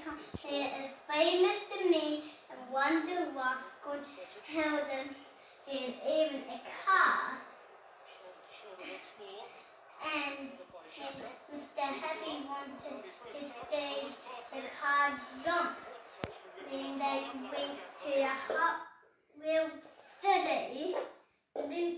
He is famous to me and wonder what's going to help them in even a car. And Mr. Happy wanted to say the car jump. Then they went to the Hot Wheels City. Then